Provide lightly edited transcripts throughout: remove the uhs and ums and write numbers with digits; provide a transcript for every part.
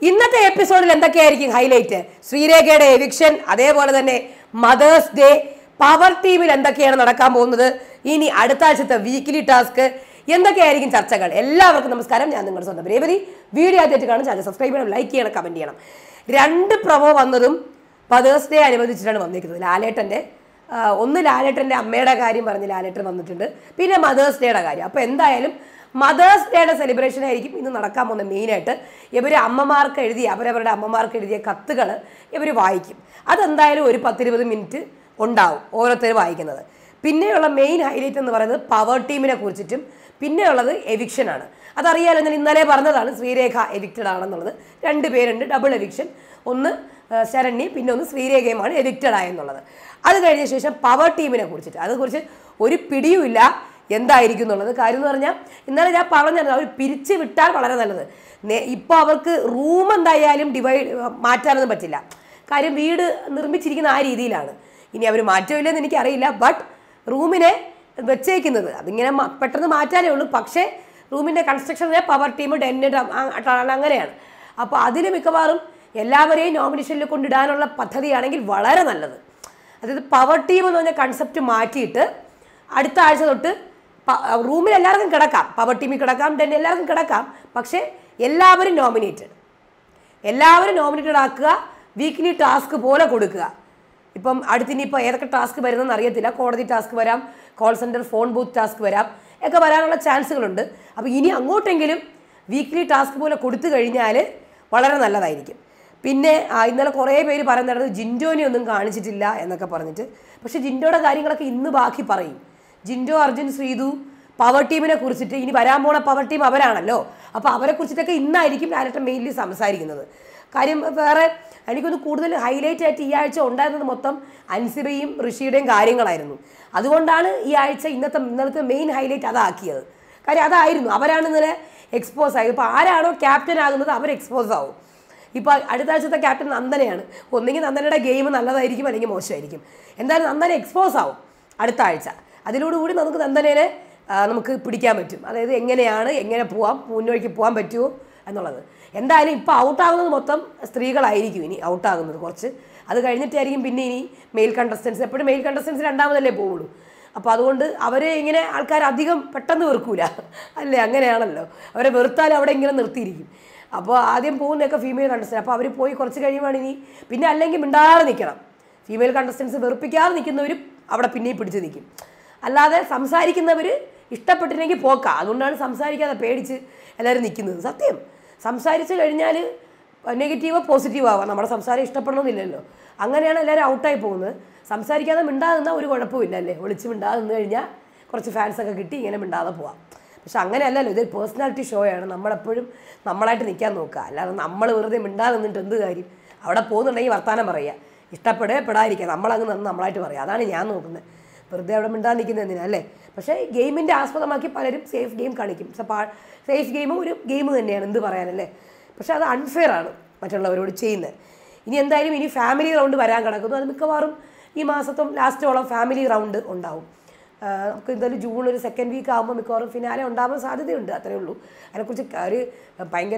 ഇന്നത്തെ എപ്പിസോഡിൽ എന്തൊക്കെയായിരിക്കും ഹൈലൈറ്റ്? ശ്രീരേഖയുടെ എവിക്ഷൻ, അതേപോലെ തന്നെ മദേഴ്സ് ഡേ, പവർ ടീമിൽ എന്തൊക്കെയാണ് നടക്കാൻ പോകുന്നത്, ഇനി അടുത്ത ആഴ്ചത്തെ വീക്കിലി ടാസ്ക്, എന്തൊക്കെയായിരിക്കും ചർച്ചകൾ. എല്ലാവർക്കും നമസ്കാരം. ഞാൻ നിങ്ങളുടെ സ്വന്തം രേവതി. വീഡിയോ ആദ്യമായിട്ട് കാണും, ചാനൽ സബ്സ്ക്രൈബ് ചെയ്യണം, ലൈക്ക് ചെയ്യണം, കമന്റ് ചെയ്യണം. 2 പ്രൊമോ വന്നതും മദേഴ്സ് ഡേ അനുബന്ധിച്ചിട്ടാണ് വന്നിരിക്കുന്നത്. ലാലേട്ടൻ്റെ അമ്മയുടെ കാര്യം പറഞ്ഞ് ലാലേട്ടൻ വന്നിട്ടുണ്ട്, പിന്നെ മദേഴ്സ് ഡേയുടെ കാര്യം. അപ്പോൾ എന്തായാലും മദേഴ്സ് ഡേയുടെ സെലിബ്രേഷൻ ആയിരിക്കും ഇന്ന് നടക്കാൻ പോകുന്നത്. മെയിനായിട്ട് ഇവർ അവരവരുടെ അമ്മമാർക്ക് എഴുതിയ കത്തുകൾ ഇവർ വായിക്കും. അതെന്തായാലും ഒരു 10-20 മിനിറ്റ് ഉണ്ടാവും ഓരോരുത്തർ വായിക്കുന്നത്. പിന്നെയുള്ള മെയിൻ ഹൈലൈറ്റ് എന്ന് പറയുന്നത് പവർ ടീമിനെ കുറിച്ചിട്ടും പിന്നെയുള്ളത് എവിക്ഷനാണ്. അതറിയാലോ, ഞാൻ ഇന്നലെ പറഞ്ഞതാണ് ശ്രീരേഖ എവിക്റ്റഡ് ആണെന്നുള്ളത്. 2 പേരുണ്ട്, ഡബിൾ എവിക്ഷൻ. ഒന്ന് ശരണ്യ, പിന്നെ ഒന്ന് ശ്രീരേഖയുമാണ് എവിക്റ്റഡ് ആയെന്നുള്ളത്. അത് കഴിഞ്ഞ ശേഷം പവർ ടീമിനെ കുറിച്ചിട്ട് അതേക്കുറിച്ച് ഒരു പിടിയുമില്ല എന്തായിരിക്കും എന്നുള്ളത്. കാര്യം എന്ന് പറഞ്ഞാൽ ഇന്നലെ ഞാൻ പറഞ്ഞത് അവർ പിരിച്ച് വിട്ടാൽ വളരെ നല്ലത്. ഇപ്പോൾ അവർക്ക് റൂം എന്തായാലും മാറ്റാനൊന്നും പറ്റില്ല. കാര്യം വീട് നിർമ്മിച്ചിരിക്കുന്ന ആ രീതിയിലാണ്. ഇനി അവർ മാറ്റമില്ലെന്ന് എനിക്കറിയില്ല. ബട്ട് റൂമിനെ വെച്ചേക്കുന്നത് അതിങ്ങനെ പെട്ടെന്ന് മാറ്റാനേ ഉള്ളൂ. പക്ഷേ റൂമിൻ്റെ കൺസ്ട്രക്ഷനെ പവർ ടീം അങ്ങനെയാണ്. അപ്പോൾ അതിൽ മിക്കവാറും എല്ലാവരെയും നോമിനേഷനിൽ കൊണ്ടിടാനുള്ള പദ്ധതിയാണെങ്കിൽ വളരെ നല്ലത്. അതായത് പവർ ടീം എന്ന് പറഞ്ഞ കൺസെപ്റ്റ് മാറ്റിയിട്ട് അടുത്ത ആഴ്ച തൊട്ട് റൂമിൽ എല്ലാവർക്കും കിടക്കാം, പവർ ടീമിൽ കിടക്കാം, എല്ലാവർക്കും കിടക്കാം. പക്ഷേ എല്ലാവരും നോമിനേറ്റഡ് ആക്കുക, വീക്ക്ലി ടാസ്ക് പോലെ കൊടുക്കുക. ഇപ്പം അടുത്തിനിപ്പോൾ ഏതൊക്കെ ടാസ്ക് വരുന്നതെന്ന് അറിയത്തില്ല. കോടതി ടാസ്ക് വരാം, call centre phone booth task വരാം, ഒക്കെ വരാനുള്ള ചാൻസുകളുണ്ട്. അപ്പോൾ ഇനി അങ്ങോട്ടെങ്കിലും വീക്ക്ലി ടാസ്ക് പോലെ കൊടുത്തു കഴിഞ്ഞാൽ വളരെ നല്ലതായിരിക്കും. പിന്നെ ഇന്നലെ കുറേ പേര് പറയുന്നത് ജിൻഡോനെ ഒന്നും കാണിച്ചിട്ടില്ല എന്നൊക്കെ പറഞ്ഞിട്ട്. പക്ഷേ ജിൻഡോയുടെ കാര്യങ്ങളൊക്കെ ഇന്ന് ബാക്കി പറയും. ജിൻഡോ, അർജുൻ, ശ്രീതു, പവർ ടീമിനെ കുറിച്ചിട്ട് ഇനി വരാൻ പോണ പവർ ടീം അവരാണല്ലോ. അപ്പോൾ അവരെ കുറിച്ചിട്ടൊക്കെ ഇന്നായിരിക്കും ലാലേട്ടൻ മെയിൻലി സംസാരിക്കുന്നത്. കാര്യം വേറെ എനിക്കൊന്ന് കൂടുതൽ ഹൈലൈറ്റ് ആയിട്ട് ഈ ആഴ്ച ഉണ്ടായിരുന്നത് മൊത്തം അൻസിബയും ഋഷിയുടെയും കാര്യങ്ങളായിരുന്നു. അതുകൊണ്ടാണ് ഈ ആഴ്ച ഇന്നലത്തെ മെയിൻ ഹൈലൈറ്റ് അതാക്കിയത്. കാര്യം അതായിരുന്നു, അവരാണ് ഇന്നലെ എക്സ്പോസ് ആയത്. ഇപ്പോൾ ആരാണോ ക്യാപ്റ്റൻ ആകുന്നത് അവർ എക്സ്പോസ് ആവും. ഇപ്പോൾ അടുത്ത ആഴ്ചത്തെ ക്യാപ്റ്റൻ നന്ദനയാണ്. ഒന്നെങ്കിൽ നന്ദനയുടെ ഗെയിം നല്ലതായിരിക്കും, അല്ലെങ്കിൽ മോശമായിരിക്കും. എന്തായാലും നന്ദന എക്സ്പോസ് ആവും അടുത്ത ആഴ്ച. അതിലോടുകൂടി നമുക്ക് നന്ദനേനെ നമുക്ക് പിടിക്കാൻ പറ്റും. അതായത് എങ്ങനെ മുന്നോട്ട് പോകാൻ പറ്റുമോ എന്നുള്ളത്. എന്തായാലും ഇപ്പോൾ ഔട്ടാകുന്നത് മൊത്തം സ്ത്രീകളായിരിക്കും. ഇനി ഔട്ടാകുന്നത് കുറച്ച് അത് കഴിഞ്ഞിട്ടായിരിക്കും. പിന്നെ ഇനി മെയിൽ കണ്ടസ്റ്റൻസ്, എപ്പോഴും മെയിൽ കണ്ടസ്റ്റൻസ് രണ്ടാമതല്ലേ പോവുള്ളൂ. അപ്പോൾ അതുകൊണ്ട് അവരെ ഇങ്ങനെ ആൾക്കാർ അധികം പെട്ടെന്ന് വെറുക്കൂല അല്ലേ, അങ്ങനെയാണല്ലോ. അവരെ വെറുത്താലും അവിടെ ഇങ്ങനെ നിർത്തിയിരിക്കും. അപ്പോൾ ആദ്യം പോകുന്നതൊക്കെ ഫീമെയിൽ കണ്ടസ്റ്റൻസ്. അപ്പോൾ അവർ പോയി കുറച്ച് കഴിയുമ്പോൾ ഇനി പിന്നെ അല്ലെങ്കിൽ മിണ്ടാതെ നിൽക്കണം. ഫീമെയിൽ കണ്ടസ്റ്റൻസ് വെറുപ്പിക്കാതെ നിൽക്കുന്നവരും അവിടെ പിന്നെയും പിടിച്ച് നിൽക്കും. അല്ലാതെ സംസാരിക്കുന്നവർ ഇഷ്ടപ്പെട്ടില്ലെങ്കിൽ പോക്കാം. അതുകൊണ്ടാണ് സംസാരിക്കാതെ പേടിച്ച് എല്ലാവരും നിൽക്കുന്നത്. സത്യം, സംസാരിച്ച് കഴിഞ്ഞാൽ നെഗറ്റീവോ പോസിറ്റീവോ ആവാം. നമ്മുടെ സംസാരം ഇഷ്ടപ്പെടണമെന്നില്ലല്ലോ. അങ്ങനെയാണ് എല്ലാവരും ഔട്ടായി പോകുന്നത്. സംസാരിക്കാതെ മിണ്ടാതെ നിന്നാൽ ഒരു കുഴപ്പമില്ല അല്ലേ. ഒളിച്ച് മിണ്ടാതെ നിന്ന് കഴിഞ്ഞാൽ കുറച്ച് ഫാൻസൊക്കെ കിട്ടി ഇങ്ങനെ മിണ്ടാതെ പോവാം. പക്ഷെ അങ്ങനെയല്ലല്ലോ, ഇതൊരു പേഴ്സണാലിറ്റി ഷോയാണ്. നമ്മളെപ്പോഴും നമ്മളായിട്ട് നിൽക്കാൻ നോക്കുക. അല്ലാതെ നമ്മൾ വെറുതെ മിണ്ടാതെ നിന്നിട്ട് എന്ത് കാര്യം. അവിടെ പോകുന്നുണ്ടെങ്കിൽ വർത്താനം പറയുക, പെടാതിരിക്കുക. നമ്മളങ്ങ് നിന്ന് നമ്മളായിട്ട് പറയുക. അതാണ് ഞാൻ നോക്കുന്നത്. വെറുതെ അവിടെ മിണ്ടാതെ നിൽക്കുന്നത് എന്തിനാ അല്ലേ. പക്ഷേ ഗെയിമിൻ്റെ ആസ്പദമാക്കി പലരും സേഫ് ഗെയിം കളിക്കും. സേഫ് ഗെയിമും ഒരു ഗെയിം തന്നെയാണ്, എന്ത് പറയാനല്ലേ. പക്ഷേ അത് അൺഫെയർ ആണ് മറ്റുള്ളവരോട് ചെയ്യുന്നത്. ഇനി എന്തായാലും ഇനി ഫാമിലി റൗണ്ട് വരാൻ കിടക്കുന്നു. അത് മിക്കവാറും ഈ മാസത്തും ലാസ്റ്റോളം ഫാമിലി റൗണ്ട് ഉണ്ടാവും. നമുക്ക് എന്തായാലും ജൂൺ ഒരു 2nd വീക്ക് ആകുമ്പോൾ മിക്കവാറും ഫിനാലെ ഉണ്ടാവാൻ സാധ്യതയുണ്ട്. അത്രയേ ഉള്ളൂ. അതിനെക്കുറിച്ച് ഭയങ്കര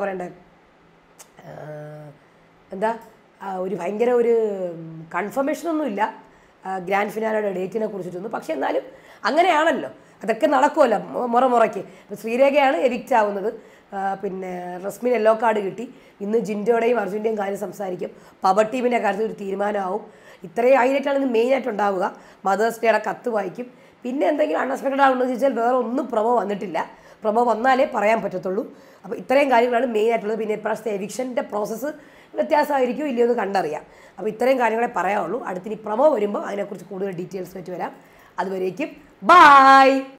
ഒരു കൺഫർമേഷനൊന്നുമില്ല ഗ്രാൻഡ് ഫിനാലയുടെ ഡേറ്റിനെ കുറിച്ചിട്ടൊന്നും. പക്ഷെ എന്നാലും അങ്ങനെയാണല്ലോ, അതൊക്കെ നടക്കുമല്ലോ മുറയ്ക്ക്. ഇപ്പോൾ ശ്രീരേഖയാണ് എവിക്റ്റ് ആവുന്നത്. പിന്നെ റസ്മിൻ യെല്ലോ കാർഡ് കിട്ടി. ഇന്ന് ജിൻഡോയുടെയും അർജുൻ്റെയും കാര്യം സംസാരിക്കും. പവർ ടീമിൻ്റെ കാര്യത്തിൽ ഒരു തീരുമാനമാവും. ഇത്രയും ഹൈലൈറ്റാണ് ഇന്ന് മെയിനായിട്ട് ഉണ്ടാവുക. മദേഴ്സ് ഡേയുടെ കത്ത് വായിക്കും. പിന്നെ എന്തെങ്കിലും അൺഎക്സ്പെക്റ്റഡ് ആവുമെന്ന് ചോദിച്ചാൽ വേറെ ഒന്നും പ്രൊമോ വന്നിട്ടില്ല. പ്രൊമോ വന്നാലേ പറയാൻ പറ്റത്തുള്ളൂ. അപ്പോൾ ഇത്രയും കാര്യങ്ങളാണ് മെയിനായിട്ടുള്ളത്. പിന്നെ ഇപ്രാവശ്യത്തെ എവിക്ഷൻ്റെ പ്രോസസ്സ് വ്യത്യാസമായിരിക്കും ഇല്ലയോ എന്ന് കണ്ടറിയാം. അപ്പോൾ ഇത്രയും കാര്യങ്ങളെ പറയാവുള്ളൂ. അടുത്തിനി പ്രൊമോ വരുമ്പോൾ അതിനെക്കുറിച്ച് കൂടുതൽ ഡീറ്റെയിൽസ് ആയിട്ട് വരാം. അതുവരേക്കും ബായ്.